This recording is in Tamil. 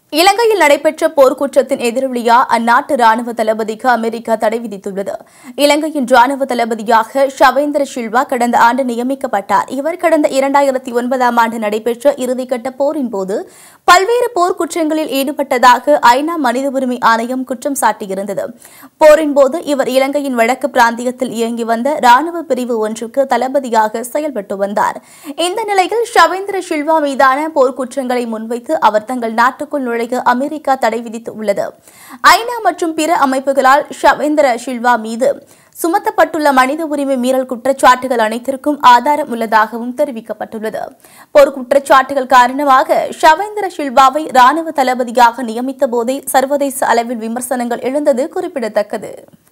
இலங்கையில் நடைபெற்ற போர்க்குற்றத்தின் எதிரொலியா அந்நாட்டு ராணுவ தளபதிக்கு அமெரிக்கா தடை விதித்துள்ளது. இலங்கையின் ராணுவ தளபதியாக ஷவேந்திர சில்வா கடந்த ஆண்டு நியமிக்கப்பட்டார். இவர் கடந்த 2009ஆம் ஆண்டு நடைபெற்ற இறுதிக்கட்ட போரின் போது பல்வேறு போர்க்குற்றங்களில் ஈடுபட்டதாக ஐநா மனித உரிமை ஆணையம் குற்றம் சாட்டியிருந்தது. போரின் போது இவர் இலங்கையின் வடக்கு பிராந்தியத்தில் இயங்கி வந்த ராணுவ பிரிவு ஒன்றுக்கு தளபதியாக செயல்பட்டு வந்தார். இந்த நிலையில் ஷவேந்திர சில்வா மீதான போர்க்குற்றங்களை முன்வைத்து அவர் தங்கள் நாட்டுக்குள் அமெரிக்கா தடை விதித்துள்ளது. ஐநா மற்றும் பிற அமைப்புகளால் ஷவேந்திர சில்வா மீது சுமத்தப்பட்டுள்ள மனித உரிமை மீறல் குற்றச்சாட்டுகள் அனைத்திற்கும் ஆதாரம் உள்ளதாகவும் தெரிவிக்கப்பட்டுள்ளது. போர் குற்றச்சாட்டுகள் காரணமாக ஷவேந்திர சில்வாவை ராணுவ தளபதியாக நியமித்த போதே சர்வதேச அளவில் விமர்சனங்கள் எழுந்தது குறிப்பிடத்தக்கது.